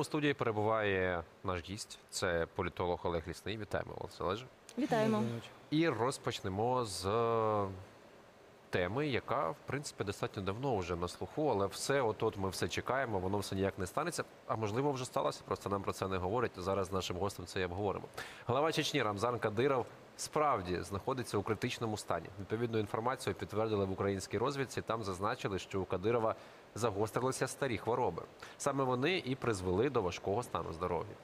у студії перебуває наш гість. Це політолог Олег Лісний. Вітаємо вас, Олеже. Вітаємо. І розпочнемо з теми, яка, в принципі, достатньо давно вже на слуху, але все, от ми все чекаємо, воно все ніяк не станеться. А можливо, вже сталося, просто нам про це не говорять. Зараз з нашим гостем це і обговоримо. Глава Чечні Рамзан Кадиров справді знаходиться у критичному стані. Відповідну інформацію підтвердили в українській розвідці. Там зазначили, що у Кадирова загострилися старі хвороби. Саме вони і призвели до важкого стану здоров'я.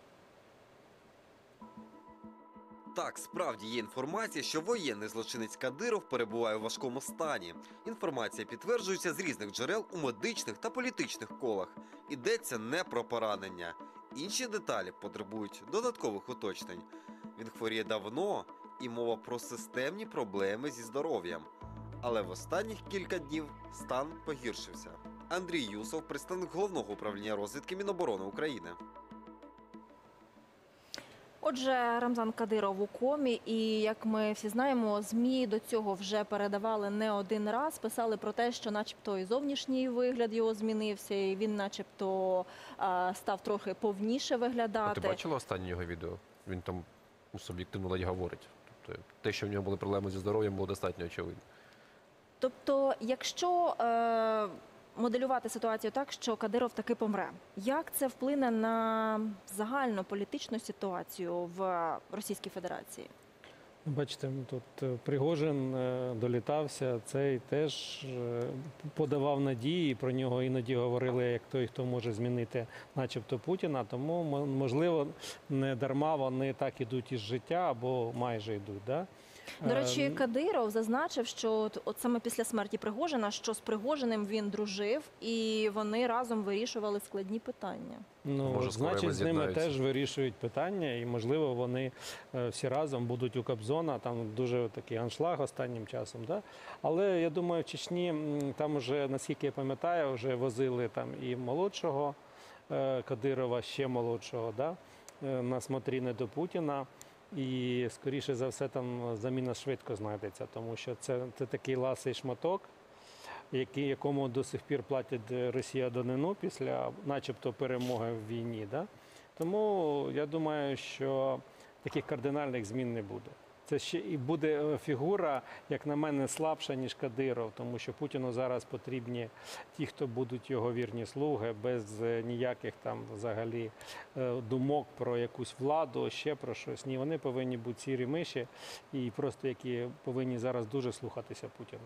Так, справді є інформація, що воєнний злочинець Кадиров перебуває у важкому стані. Інформація підтверджується з різних джерел у медичних та політичних колах. Йдеться не про поранення. Інші деталі потребують додаткових уточнень. Він хворіє давно, і мова про системні проблеми зі здоров'ям. Але в останніх кілька днів стан погіршився. Андрій Юсов, представник Головного управління розвідки Міноборони України. Отже, Рамзан Кадиров у комі, і, як ми всі знаємо, ЗМІ до цього вже передавали не один раз, писали про те, що начебто і зовнішній вигляд його змінився, і він начебто став трохи повніше виглядати. А ти бачила останнє його відео? Він там суб'єктивно ледь говорить. Тобто те, що в нього були проблеми зі здоров'ям, було достатньо очевидно. Тобто, якщо моделювати ситуацію так, що Кадиров таки помре, як це вплине на загальну політичну ситуацію в Російській Федерації? Бачите, тут Пригожин долітався, цей теж подавав надії, про нього іноді говорили як той, хто може змінити начебто Путіна, тому, можливо, не дарма вони так ідуть із життя або майже йдуть. Да? До речі, Кадиров зазначив, що от саме після смерті Пригожина, що з Пригожиним він дружив, і вони разом вирішували складні питання. Ну, значить, з ними теж вирішують питання, і, можливо, вони всі разом будуть у Кобзона, там дуже такий аншлаг останнім часом. Да? Але, я думаю, в Чечні, там вже, наскільки я пам'ятаю, вже возили там і молодшого Кадирова, ще молодшого, да? На смотрини до Путіна. І, скоріше за все, там заміна швидко знайдеться, тому що це такий ласий шматок, якому до сих пір платить Росія данину після начебто перемоги в війні. Да? Тому я думаю, що таких кардинальних змін не буде. Це ще і буде фігура, як на мене, слабша, ніж Кадиров, тому що Путіну зараз потрібні ті, хто будуть його вірні слуги, без ніяких там взагалі думок про якусь владу, ще про щось. Ні, вони повинні бути сірі миші і просто які повинні зараз дуже слухатися Путіна.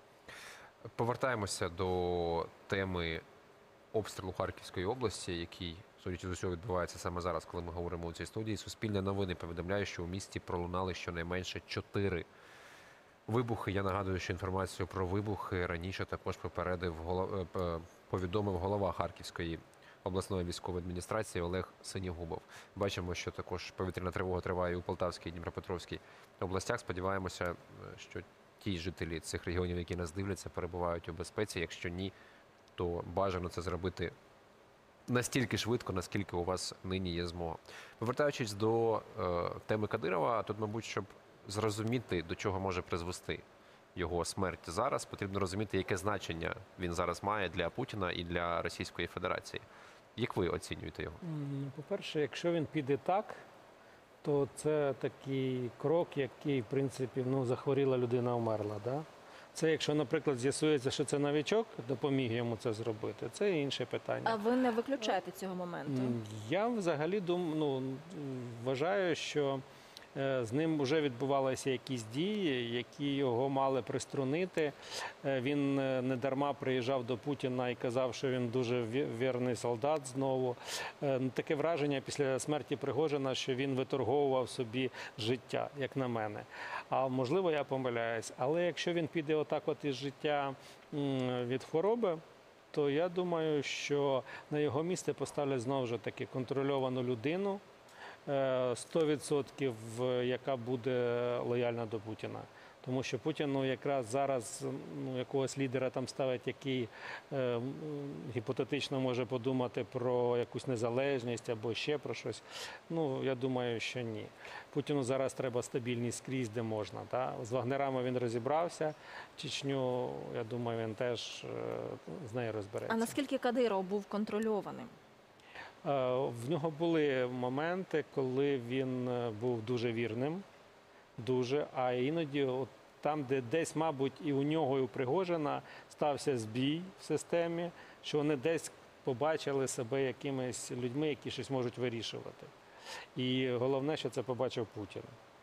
Повертаємося до теми обстрілу Харківської області, який, судячи з усього, відбувається саме зараз, коли ми говоримо у цій студії. Суспільне новини повідомляє, що у місті пролунали щонайменше 4 вибухи. Я нагадую, що інформацію про вибухи раніше також повідомив голова Харківської обласної військової адміністрації Олег Синігубов. Бачимо, що також повітряна тривога триває у Полтавській і Дніпропетровській областях. Сподіваємося, що ті жителі цих регіонів, які нас дивляться, перебувають у безпеці. Якщо ні, то бажано це зробити настільки швидко, наскільки у вас нині є змога. Повертаючись до теми Кадирова, тут, мабуть, щоб зрозуміти, до чого може призвести його смерть зараз, потрібно розуміти, яке значення він зараз має для Путіна і для Російської Федерації. Як ви оцінюєте його? По-перше, якщо він піде так, то це такий крок, який, в принципі, захворіла людина, вмерла. Да? Це, якщо, наприклад, з'ясується, що це новичок, допоміг йому це зробити, це інше питання. А ви не виключаєте цього моменту? Я взагалі вважаю, що з ним вже відбувалися якісь дії, які його мали приструнити. Він не дарма приїжджав до Путіна і казав, що він дуже вірний солдат знову. Таке враження після смерті Пригожина, що він виторговував собі життя, як на мене. А можливо, я помиляюсь. Але якщо він піде отак от із життя від хвороби, то я думаю, що на його місце поставлять знову ж таки контрольовану людину, 100%, яка буде лояльна до Путіна. Тому що Путін якраз зараз якогось лідера там ставить, який гіпотетично може подумати про якусь незалежність або ще про щось. Я думаю, що ні. Путіну зараз треба стабільність скрізь, де можна. Да? З вагнерами він розібрався, Чечню, я думаю, він теж з нею розбереться. А наскільки Кадиров був контрольованим? В нього були моменти, коли він був дуже вірним, дуже, а іноді от там, де десь, мабуть, і у нього, і у Пригожина стався збій в системі, що вони десь побачили себе якимись людьми, які щось можуть вирішувати. І головне, що це побачив Путін.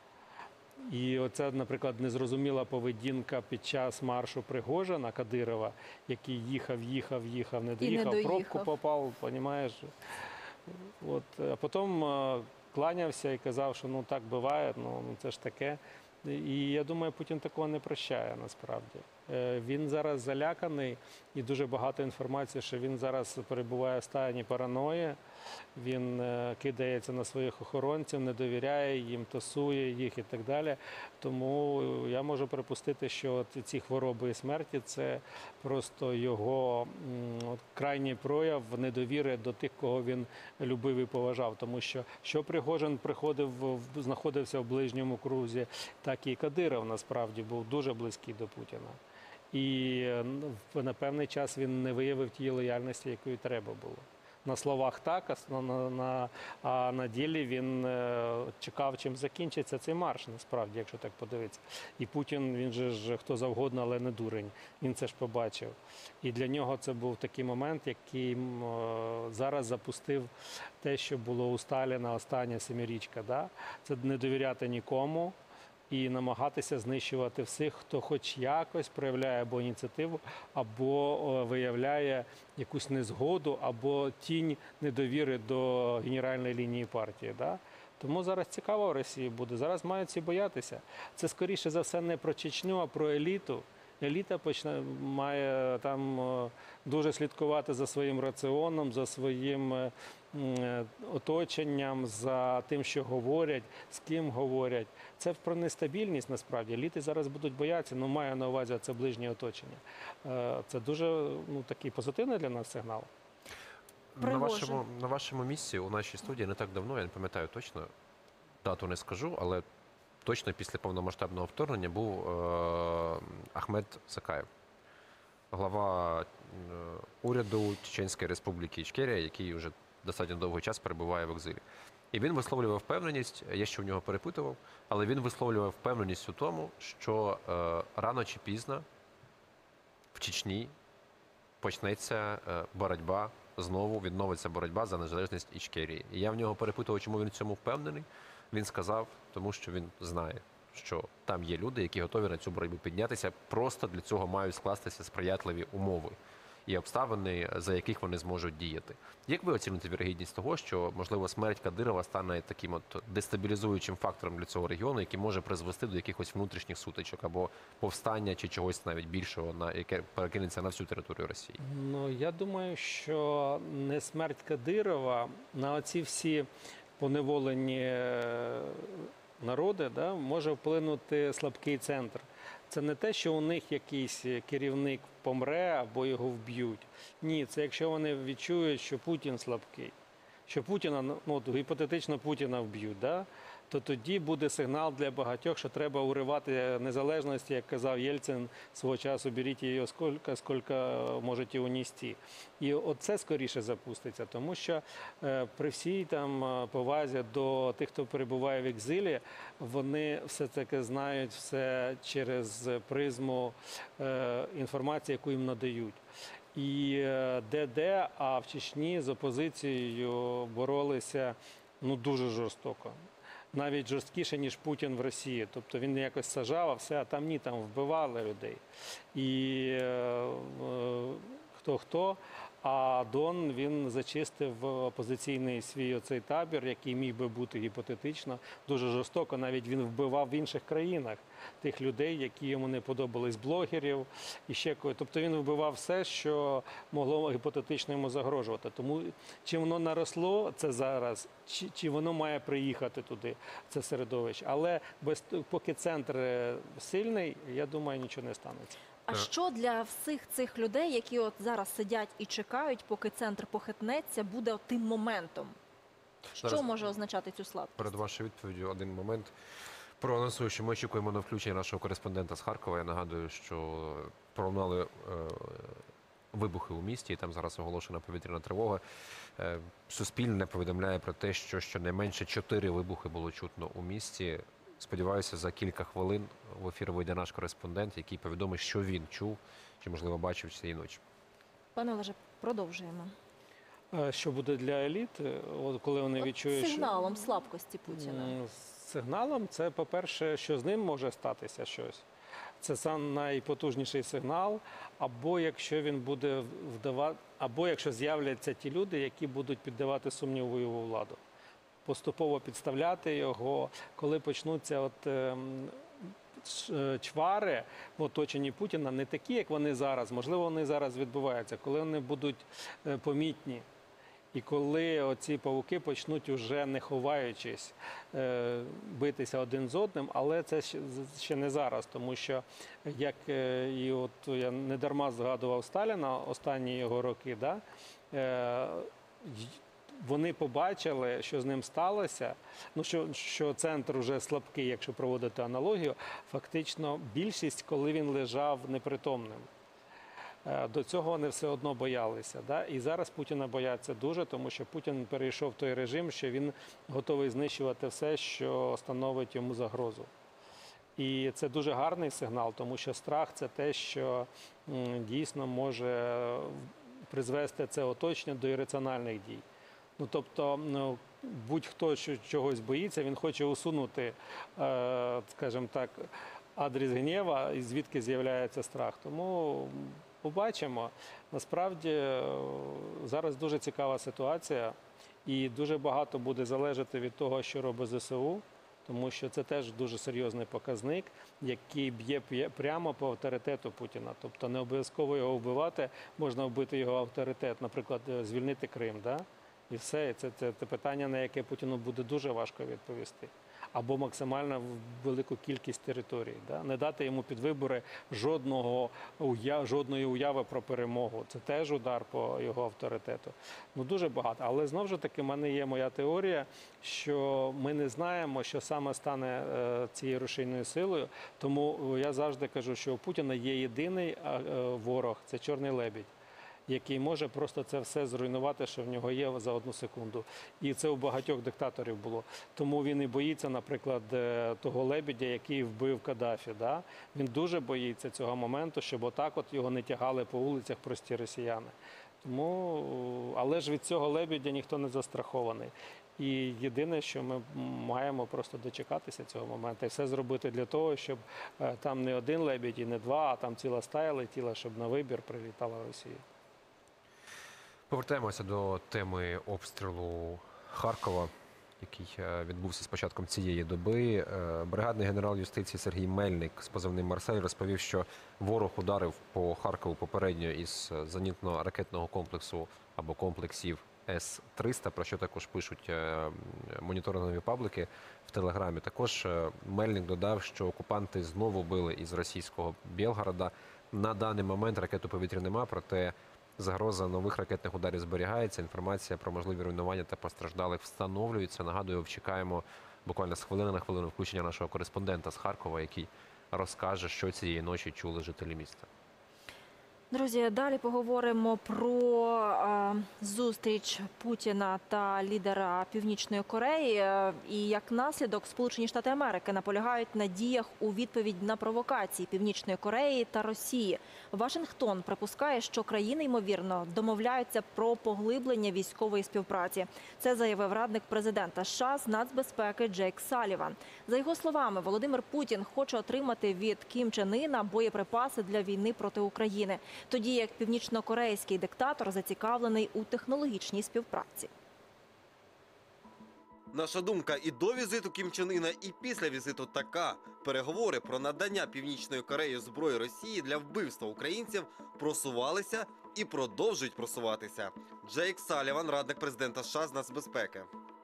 І оця, наприклад, незрозуміла поведінка під час маршу Пригожина, Кадирова, який їхав, не доїхав, в пробку попав, розумієш. От, а потім кланявся і казав, що ну так буває, ну це ж таке. І я думаю, Путін такого не прощає насправді. Він зараз заляканий і дуже багато інформації, що він зараз перебуває в стані параної. Він кидається на своїх охоронців, не довіряє їм, тасує їх і так далі. Тому я можу припустити, що ці хвороби і смерті – це просто його крайній прояв недовіри до тих, кого він любив і поважав. Тому що Пригожин знаходився в ближньому крузі, так і Кадиров насправді був дуже близький до Путіна. І на певний час він не виявив тієї лояльності, якої треба було. На словах так, а на ділі він чекав, чим закінчиться цей марш, насправді, якщо так подивитися. І Путін, він же ж хто завгодно, але не дурень. Він це ж побачив. І для нього це був такий момент, який зараз запустив те, що було у Сталіна остання семирічка. Да? Це не довіряти нікому і намагатися знищувати всіх, хто хоч якось проявляє або ініціативу, або виявляє якусь незгоду, або тінь недовіри до генеральної лінії партії. Да? Тому зараз цікаво в Росії буде. Зараз мають всі боятися. Це, скоріше за все, не про Чечню, а про еліту. Еліта має там дуже слідкувати за своїм раціоном, за своїм оточенням, за тим, що говорять, з ким говорять. Це про нестабільність, насправді. Еліти зараз будуть боятися, але маю на увазі це ближнє оточення. Це дуже такий позитивний для нас сигнал. На вашому місці у нашій студії не так давно, я не пам'ятаю точно, дату не скажу, але точно після повномасштабного вторгнення був Ахмед Сакаєв, глава уряду Чеченської Республіки Ічкерія, який вже достатньо довгий час перебуває в екзилі. І він висловлював впевненість, я ще в нього перепитував, але він висловлював впевненість у тому, що рано чи пізно в Чечні почнеться боротьба, знову відновиться боротьба за незалежність Ічкерії. І я в нього перепитував, чому він в цьому впевнений. Він сказав, тому що він знає, що там є люди, які готові на цю боротьбу піднятися, просто для цього мають скластися сприятливі умови і обставини, за яких вони зможуть діяти. Як ви оціните вірогідність того, що, можливо, смерть Кадирова стане таким от дестабілізуючим фактором для цього регіону, який може призвести до якихось внутрішніх сутичок або повстання чи чогось навіть більшого, яке перекинеться на всю територію Росії? Я думаю, що не смерть Кадирова, на оці всі поневолені народи, да, може вплинути слабкий центр. Це не те, що у них якийсь керівник помре або його вб'ють. Ні, це якщо вони відчують, що Путін слабкий, що Путіна, гіпотетично Путіна вб'ють, да, то тоді буде сигнал для багатьох, що треба уривати незалежність, як казав Єльцин свого часу, беріть її скільки можете унести. І оце скоріше запуститься, тому що при всій там повазі до тих, хто перебуває в екзилі, вони все-таки знають все через призму інформації, яку їм надають. І де, а в Чечні з опозицією боролися дуже жорстоко. Навіть жорсткіше, ніж Путін в Росії. Тобто він якось сажав, а все, а там ні, там вбивали людей. І хто-хто, а Дон, він зачистив опозиційний свій оцей табір, який міг би бути гіпотетично дуже жорстоко. Навіть він вбивав в інших країнах тих людей, які йому не подобались, блогерів і ще когось. Тобто він вбивав все, що могло гіпотетично йому загрожувати. Тому чи воно наросло це зараз, чи воно має приїхати туди, це середовище. Але поки центр сильний, я думаю, нічого не станеться. А що для всіх цих людей, які от зараз сидять і чекають, поки центр похитнеться, буде тим моментом? Що може означати цю слабкість? Перед вашою відповіддю один момент. Проанонсую, що ми очікуємо на включення нашого кореспондента з Харкова. Я нагадую, що пролунали вибухи у місті, і там зараз оголошена повітряна тривога. Суспільне повідомляє про те, що щонайменше 4 вибухи було чутно у місті. Сподіваюся, за кілька хвилин в ефір вийде наш кореспондент, який повідомить, що він чув, чи, можливо, бачив цієї ночі. Пане Олеже, продовжуємо. Що буде для еліт, коли вони відчують... Сигналом слабкості Путіна. Сигналом це, по-перше, що з ним може статися щось. Це сам найпотужніший сигнал, або якщо він буде або якщо з'являться ті люди, які будуть піддавати сумніву його владу. Поступово підставляти його, коли почнуться чвари в оточенні Путіна, не такі, як вони зараз, можливо, вони зараз відбуваються, коли вони будуть помітні. І коли оці павуки почнуть уже не ховаючись битися один з одним, але це ще не зараз, тому що, як і от я не дарма згадував Сталіна останні його роки, да, вони побачили, що з ним сталося, ну, що центр вже слабкий, якщо проводити аналогію, фактично більшість, коли він лежав непритомним. До цього вони все одно боялися. Да? І зараз Путіна бояться дуже, тому що Путін перейшов в той режим, що він готовий знищувати все, що становить йому загрозу. І це дуже гарний сигнал, тому що страх – це те, що дійсно може призвести це оточення до ірраціональних дій. Ну, тобто, будь-хто чогось боїться, він хоче усунути, скажімо так, адрес гнєва, і звідки з'являється страх. Тому побачимо. Насправді, зараз дуже цікава ситуація, і дуже багато буде залежати від того, що робить ЗСУ, тому що це теж дуже серйозний показник, який б'є прямо по авторитету Путіна. Тобто не обов'язково його вбивати, можна вбити його авторитет, наприклад, звільнити Крим, да? І все. Це питання, на яке Путіну буде дуже важко відповісти. Або максимально велику кількість територій. Да? Не дати йому під вибори жодної уяви про перемогу. Це теж удар по його авторитету. Ну, дуже багато. Але знову ж таки, в мене є моя теорія, що ми не знаємо, що саме стане цією рушійною силою. Тому я завжди кажу, що у Путіна є єдиний ворог – це Чорний лебідь, який може просто це все зруйнувати, що в нього є за 1 секунду. І це у багатьох диктаторів було. Тому він і боїться, наприклад, того лебедя, який вбив Каддафі. Да? Він дуже боїться цього моменту, щоб отак от його не тягали по вулицях прості росіяни. Тому, але ж від цього лебедя ніхто не застрахований. І єдине, що ми маємо просто дочекатися цього моменту і все зробити для того, щоб там не один лебідь і не 2, а там ціла стая летіла, щоб на вибір прилітала Росія. Повертаємося до теми обстрілу Харкова, який відбувся з початком цієї доби. Бригадний генерал юстиції Сергій Мельник з позивним «Марсель» розповів, що ворог ударив по Харкову попередньо із зенітно-ракетного комплексу або комплексів С-300, про що також пишуть моніторингові пабліки в Телеграмі. Також Мельник додав, що окупанти знову били із російського Білгорода. На даний момент ракетоповітря нема, проте загроза нових ракетних ударів зберігається. Інформація про можливі руйнування та постраждалих встановлюється. Нагадую, чекаємо буквально з хвилини на хвилину включення нашого кореспондента з Харкова, який розкаже, що цієї ночі чули жителі міста. Друзі, далі поговоримо про зустріч Путіна та лідера Північної Кореї. І як наслідок Сполучені Штати Америки наполягають на діях у відповідь на провокації Північної Кореї та Росії. Вашингтон припускає, що країни, ймовірно, домовляються про поглиблення військової співпраці. Це заявив радник президента США з нацбезпеки Джейк Салліван. За його словами, Володимир Путін хоче отримати від Кім Чен Іна боєприпаси для війни проти України, тоді як північнокорейський диктатор зацікавлений у технологічній співпраці. Наша думка і до візиту Кім Чен Іна, і після візиту така. Переговори про надання Північної Кореї зброї Росії для вбивства українців просувалися і продовжують просуватися. Джейк Салліван, радник президента США з нацбезпеки.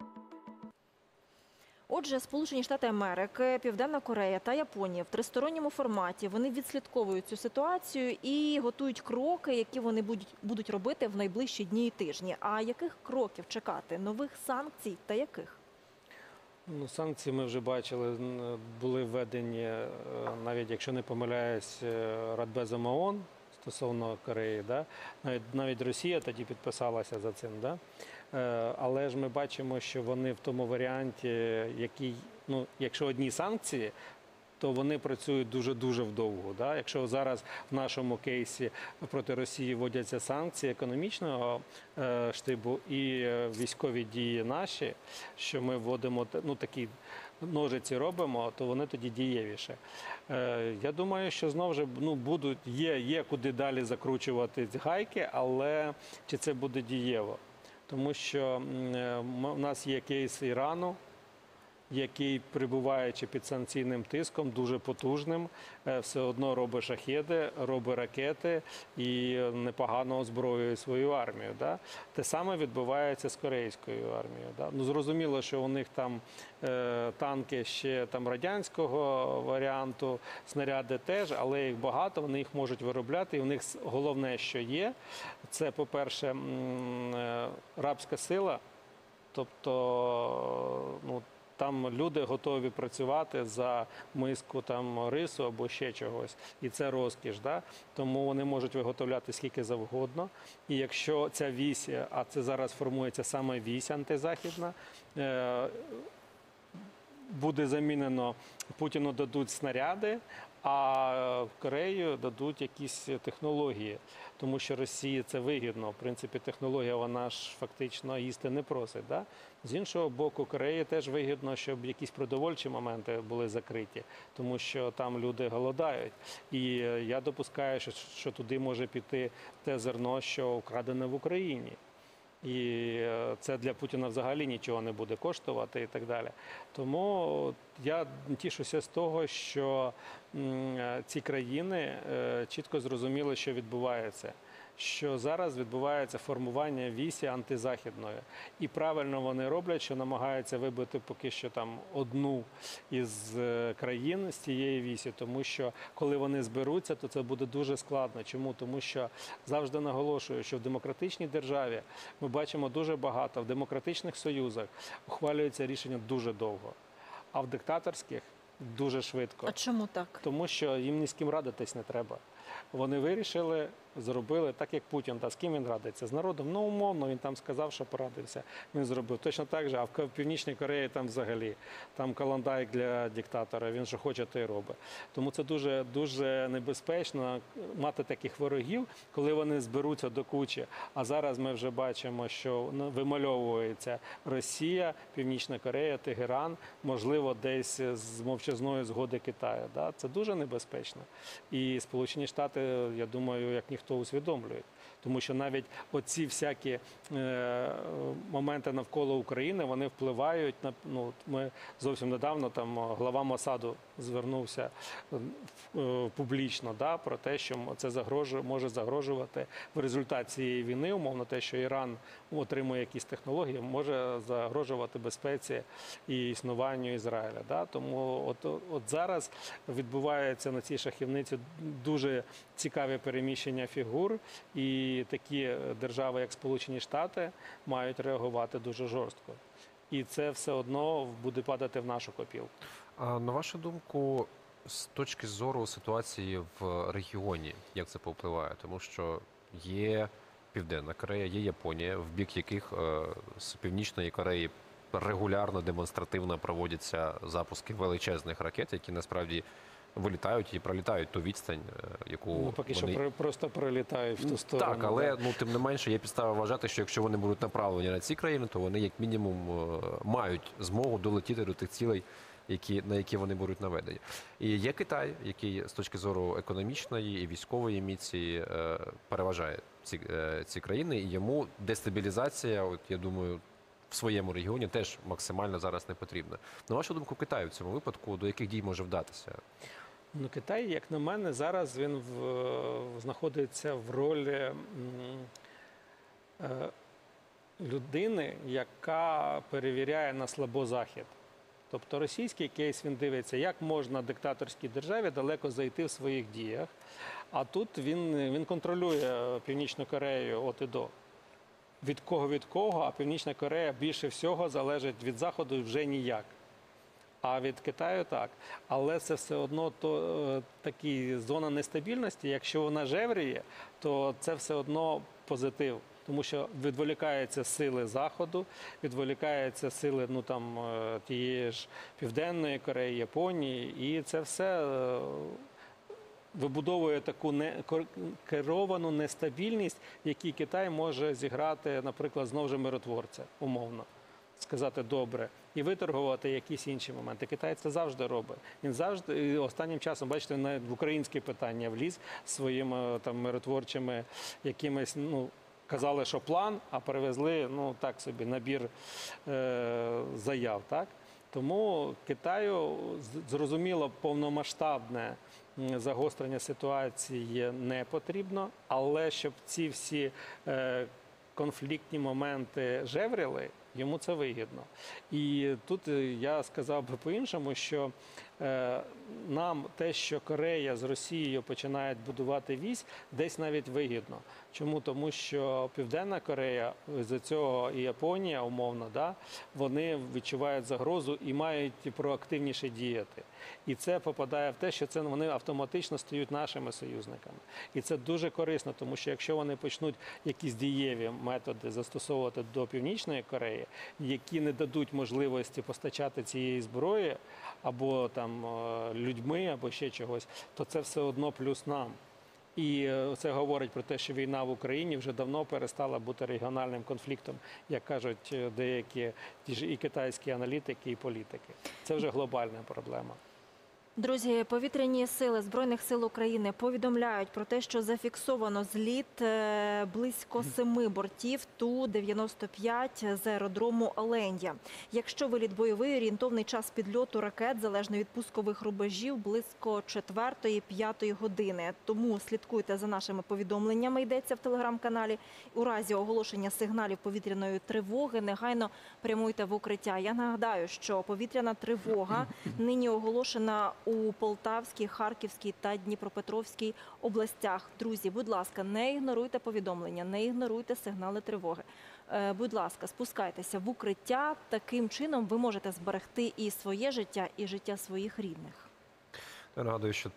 Отже, Сполучені Штати Америки, Південна Корея та Японія в тристоронньому форматі вони відслідковують цю ситуацію і готують кроки, які вони будуть робити в найближчі дні і тижні. А яких кроків чекати? Нових санкцій та яких? Ну, санкції ми вже бачили, були введені, навіть якщо не помиляюсь, Радбезом ООН стосовно Кореї. Да? Навіть Росія тоді підписалася за цим. Да? Але ж ми бачимо, що вони в тому варіанті, який, ну, якщо одні санкції, то вони працюють дуже-дуже вдовго. Да? Якщо зараз в нашому кейсі проти Росії вводяться санкції економічного штибу і військові дії наші, що ми вводимо, ну, такі ножиці робимо, то вони тоді дієвіше. Я думаю, що знову ж, ну, будуть, є куди далі закручувати гайки, але чи це буде дієво? Тому що у нас є кейс Ірану, який, перебуваючи під санкційним тиском, дуже потужним, все одно робить шахеди, робить ракети і непогано озброює свою армію. Да? Те саме відбувається з корейською армією. Да? Ну, зрозуміло, що у них там танки ще там радянського варіанту, снаряди теж, але їх багато, вони їх можуть виробляти. І у них головне, що є, це, по-перше, рабська сила, тобто, ну, там люди готові працювати за миску там рису або ще чогось. І це розкіш. Да? Тому вони можуть виготовляти скільки завгодно. І якщо ця вісь, а це зараз формується саме вісь антизахідна, буде замінено, Путіну дадуть снаряди, а в Корею дадуть якісь технології, тому що Росії це вигідно. В принципі, технологія, вона ж фактично їсти не просить. Да? З іншого боку, Кореї теж вигідно, щоб якісь продовольчі моменти були закриті, тому що там люди голодають. І я допускаю, що туди може піти те зерно, що вкрадене в Україні. І це для Путіна взагалі нічого не буде коштувати і так далі. Тому я тішуся з того, що ці країни чітко зрозуміли, що відбувається. Що зараз відбувається формування вісі антизахідної. І правильно вони роблять, що намагаються вибити поки що там одну із країн з цієї вісі, тому що коли вони зберуться, то це буде дуже складно. Чому? Тому що завжди наголошую, що в демократичній державі ми бачимо дуже багато, в демократичних союзах ухвалюються рішення дуже довго, а в диктаторських дуже швидко. А чому так? Тому що їм ні з ким радитись не треба. Вони вирішили, зробили так, як Путін. Та з ким він радиться? З народом? Ну, умовно, він там сказав, що порадився. Він зробив. Точно так же, а в Північній Кореї там взагалі. Там каландайк для диктатора, він що хоче, то й робить. Тому це дуже небезпечно мати таких ворогів, коли вони зберуться до кучі. А зараз ми вже бачимо, що вимальовується Росія, Північна Корея, Тегеран, можливо, десь з мовчазної згоди Китаю. Да? Це дуже небезпечно. І Сполучені Штати, я думаю, як ніхто усвідомлюють. Тому що навіть оці всякі моменти навколо України, вони впливають на, ну, ми зовсім недавно там глава Мосаду звернувся публічно, да, про те, що це може загрожувати в результаті цієї війни, умовно те, що Іран отримує якісь технології, може загрожувати безпеці і існуванню Ізраїля. Да. Тому от зараз відбувається на цій шахівниці дуже цікаве переміщення фігур, і такі держави, як Сполучені Штати, мають реагувати дуже жорстко. І це все одно буде падати в нашу копілку. А на вашу думку, з точки зору ситуації в регіоні, як це повпливає? Тому що є Південна Корея, є Японія, в бік яких з Північної Кореї регулярно, демонстративно проводяться запуски величезних ракет, які насправді вилітають і пролітають ту відстань, яку поки вони... що просто пролітають в ту сторону. Так, але тим не менше є підстава вважати, що якщо вони будуть направлені на ці країни, то вони як мінімум мають змогу долетіти до тих цілей, на які вони будуть наведені. І є Китай, який з точки зору економічної і військової міції переважає ці країни, і йому дестабілізація, от я думаю, в своєму регіоні теж максимально зараз не потрібна. На вашу думку, Китай в цьому випадку до яких дій може вдатися? Ну, Китай, як на мене, зараз він знаходиться в ролі людини, яка перевіряє на слабо Захід. Тобто російський кейс, він дивиться, як можна диктаторській державі далеко зайти в своїх діях, а тут він контролює Північну Корею от і до. Від кого, а Північна Корея більше всього залежить від Заходу вже ніяк. А від Китаю так. Але це все одно такі зона нестабільності. Якщо вона жевріє, то це все одно позитив. Тому що відволікаються сили Заходу, відволікаються сили тієї ж Південної Кореї, Японії. І це все вибудовує таку керовану нестабільність, в якій Китай може зіграти, наприклад, знову ж миротворця, умовно. Сказати добре і виторгувати якісь інші моменти. Китай це завжди робить. Він завжди, і останнім часом, бачите, навіть в українське питання вліз своїми миротворчими якимись, казали, що план, а привезли, так собі, набір заяв, так? Тому Китаю, зрозуміло, повномасштабне загострення ситуації не потрібно, але щоб ці всі конфліктні моменти жевріли, йому це вигідно. І тут я сказав би по-іншому, що нам те, що Корея з Росією починають будувати вісь, десь навіть вигідно. Чому? Тому що Південна Корея, з цього і Японія, умовно, вони відчувають загрозу і мають проактивніше діяти. І це попадає в те, що вони автоматично стають нашими союзниками. І це дуже корисно, тому що якщо вони почнуть якісь дієві методи застосовувати до Північної Кореї, які не дадуть можливості постачати цієї зброї, або людьми, або ще чогось, то це все одно плюс нам. І це говорить про те, що війна в Україні вже давно перестала бути регіональним конфліктом, як кажуть деякі і китайські аналітики, і політики. Це вже глобальна проблема. Друзі, повітряні сили Збройних сил України повідомляють про те, що зафіксовано зліт близько 7 бортів Ту-95 з аеродрому Оленя. Якщо виліт бойовий, орієнтовний час підльоту ракет, залежно від пускових рубежів, близько 4-5 години. Тому слідкуйте за нашими повідомленнями, йдеться в телеграм-каналі. У разі оголошення сигналів повітряної тривоги негайно прямуйте в укриття. Я нагадаю, що повітряна тривога нині оголошена у Полтавській, Харківській та Дніпропетровській областях. Друзі, будь ласка, не ігноруйте повідомлення, не ігноруйте сигнали тривоги. Будь ласка, спускайтеся в укриття. Таким чином ви можете зберегти і своє життя, і життя своїх рідних. Я нагадую, що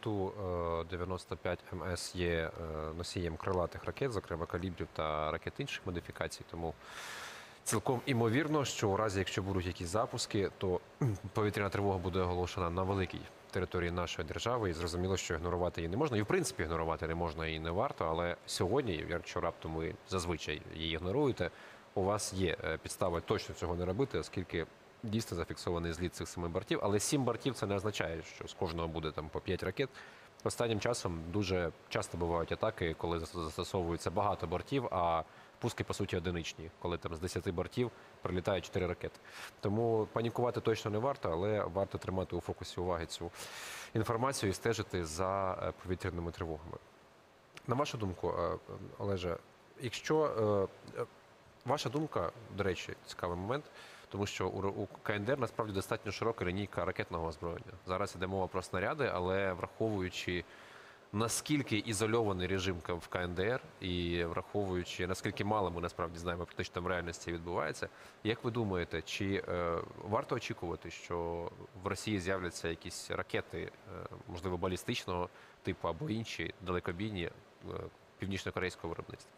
Ту-95 МС є носієм крилатих ракет, зокрема калібрів та ракет інших модифікацій, тому цілком імовірно, що у разі, якщо будуть якісь запуски, то повітряна тривога буде оголошена на великій території нашої держави, і зрозуміло, що ігнорувати її не можна. І в принципі ігнорувати не можна і не варто, але сьогодні, якщо раптом ви зазвичай її ігноруєте, у вас є підстави точно цього не робити, оскільки дійсно зафіксований зліт цих 7 бортів. Але 7 бортів – це не означає, що з кожного буде по 5 ракет. Останнім часом дуже часто бувають атаки, коли застосовується багато бортів, а пуски, по суті, одиничні, коли з 10 бортів прилітає 4 ракети. Тому панікувати точно не варто, але варто тримати у фокусі уваги цю інформацію і стежити за повітряними тривогами. На вашу думку, Олеже, якщо ваша думка, до речі, цікавий момент, тому що у КНДР насправді достатньо широка лінійка ракетного озброєння. Зараз йде мова про снаряди, але враховуючи наскільки ізольований режим в КНДР і враховуючи, наскільки мало ми насправді знаємо про те, що там в реальності відбувається, як ви думаєте, чи варто очікувати, що в Росії з'являться якісь ракети, можливо, балістичного типу або інші далекобійні північно-корейського виробництва?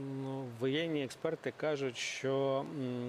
Воєнні експерти кажуть, що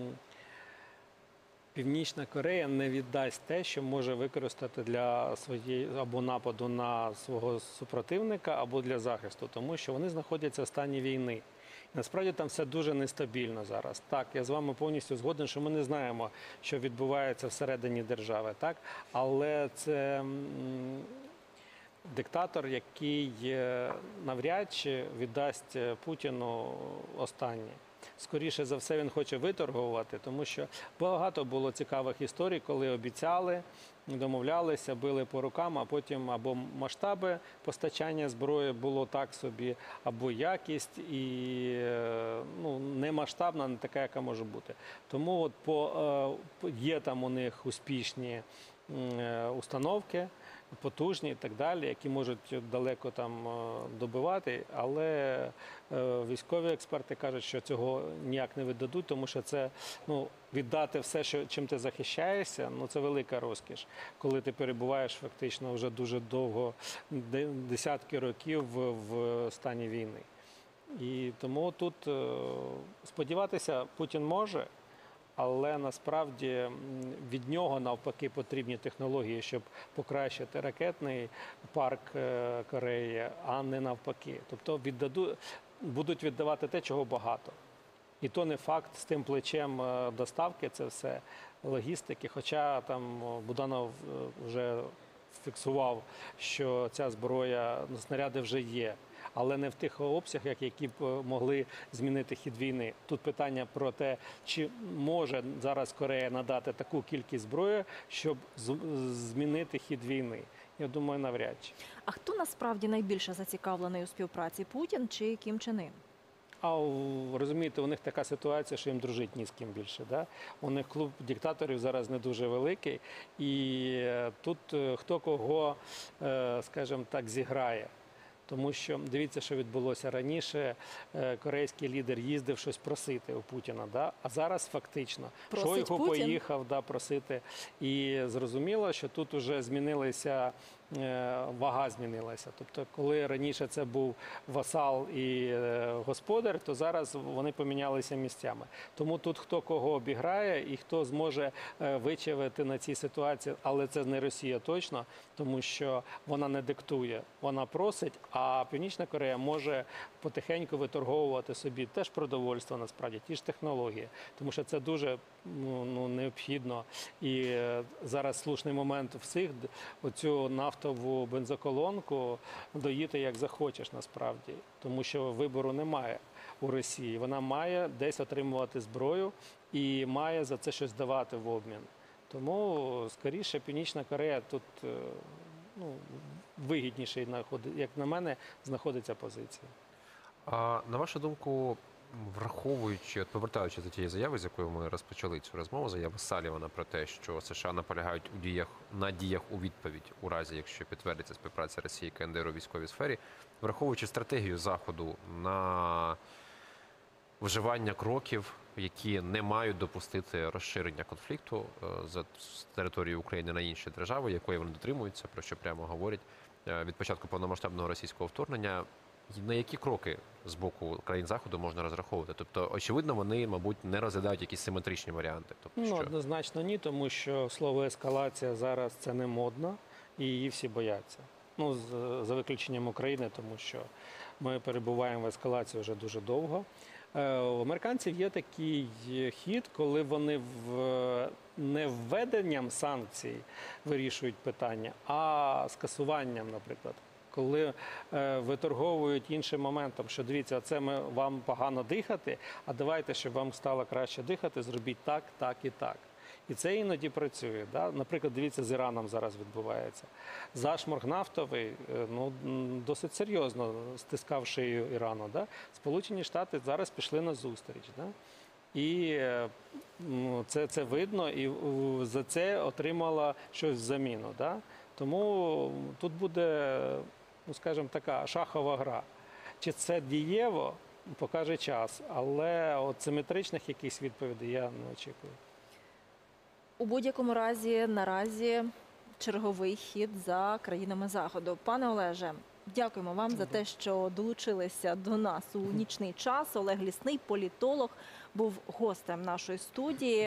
Північна Корея не віддасть те, що може використати для своєї або нападу на свого супротивника, або для захисту, тому що вони знаходяться в стані війни. Насправді там все дуже нестабільно зараз. Так, я з вами повністю згоден, що ми не знаємо, що відбувається всередині держави, так? Але це диктатор, який навряд чи віддасть Путіну останнє. Скоріше за все, він хоче виторгувати, тому що багато було цікавих історій, коли обіцяли, домовлялися, били по рукам, а потім або масштаби постачання зброї було так собі, або якість, і не масштабна, не така, яка може бути. Тому є там у них успішні установки, потужні і так далі, які можуть далеко там добивати, але військові експерти кажуть, що цього ніяк не віддадуть, тому що це, віддати все, чим ти захищаєшся, це велика розкіш, коли ти перебуваєш фактично вже дуже довго, десятки років в стані війни. І тому тут сподіватися Путін може, але насправді від нього навпаки потрібні технології, щоб покращити ракетний парк Кореї, а не навпаки. Тобто будуть віддавати те, чого багато. І то не факт з тим плечем доставки, це все логістики. Хоча там Буданов вже фіксував, що ця зброя, снаряди вже є, але не в тих обсягах, які б могли змінити хід війни. Тут питання про те, чи може зараз Корея надати таку кількість зброї, щоб змінити хід війни. Я думаю, навряд чи. А хто насправді найбільше зацікавлений у співпраці, Путін чи Кім Чен Ін? Розумієте, у них така ситуація, що їм дружить ні з ким більше. Да? У них клуб диктаторів зараз не дуже великий, і тут хто кого, скажімо так, зіграє. Тому що, дивіться, що відбулося раніше, корейський лідер їздив щось просити у Путіна, да? А зараз фактично Шойгу поїхав просити. І зрозуміло, що тут вже змінилися, вага змінилася. Тобто, коли раніше це був васал і господар, то зараз вони помінялися місцями. Тому тут хто кого обіграє і хто зможе вичавити на цій ситуації, але це не Росія точно, тому що вона не диктує, вона просить, а Північна Корея може потихеньку виторговувати собі теж продовольство, насправді, ті ж технології, тому що це дуже необхідно. І зараз слушний момент всіх оцю нафтову бензоколонку доїти як захочеш, насправді, тому що вибору немає у Росії. Вона має десь отримувати зброю і має за це щось давати в обмін. Тому, скоріше, Північна Корея тут вигідніше, як на мене, знаходиться позиція. А на вашу думку, враховуючи, повертаючись до тієї заяви, з якою ми розпочали цю розмову, заяви Салівана про те, що США наполягають на діях у відповідь у разі, якщо підтвердиться співпраця Росії і КНДР у військовій сфері, враховуючи стратегію Заходу на вживання кроків, які не мають допустити розширення конфлікту з території України на інші держави, якої вони дотримуються, про що прямо говорять від початку повномасштабного російського вторгнення, на які кроки з боку країн Заходу можна розраховувати? Тобто, очевидно, вони, мабуть, не розглядають якісь симетричні варіанти. Тобто, однозначно ні, тому що слово «ескалація» зараз це не модно, і її всі бояться. За виключенням України, тому що ми перебуваємо в ескалації вже дуже довго. У американців є такий хід, коли вони не введенням санкцій вирішують питання, а скасуванням, наприклад. Коли виторговують іншим моментом, що дивіться, це вам погано дихати, а давайте, щоб вам стало краще дихати, зробіть так, так і так. І це іноді працює. Да? Наприклад, дивіться, з Іраном зараз відбувається. Зашморг нафтовий, досить серйозно стискав шию Ірану. Да? Сполучені Штати зараз пішли на зустріч. Да? І це видно, і за це отримала щось взаміну. Да? Тому тут буде, скажімо, така шахова гра. Чи це дієво, покаже час, але от симетричних якихось відповідей я не очікую. У будь-якому разі, наразі, черговий хід за країнами Заходу. Пане Олеже, дякуємо вам за те, що долучилися до нас у нічний час. Олег Лісний, політолог, був гостем нашої студії.